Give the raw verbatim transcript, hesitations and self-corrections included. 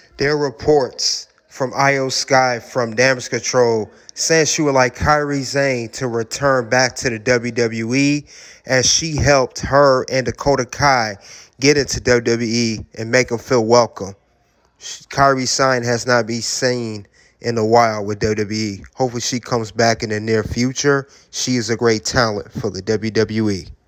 There are reports from I Y O Sky from Damage Control saying she would like Kairi Sane to return back to the W W E as she helped her and Dakota Kai get into W W E and make them feel welcome. Kairi Sane has not been seen in a while with W W E. Hopefully she comes back in the near future. She is a great talent for the W W E.